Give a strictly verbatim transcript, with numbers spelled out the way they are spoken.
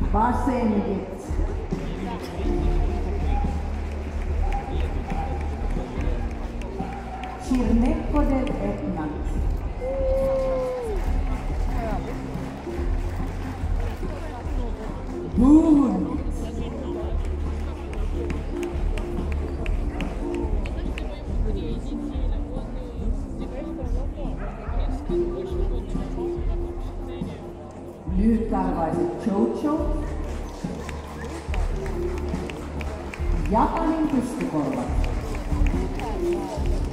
Basenget. Chirnekkoder etnat. Buhun. Lyhytkarvaiset chocho. Japanin pystykorvat.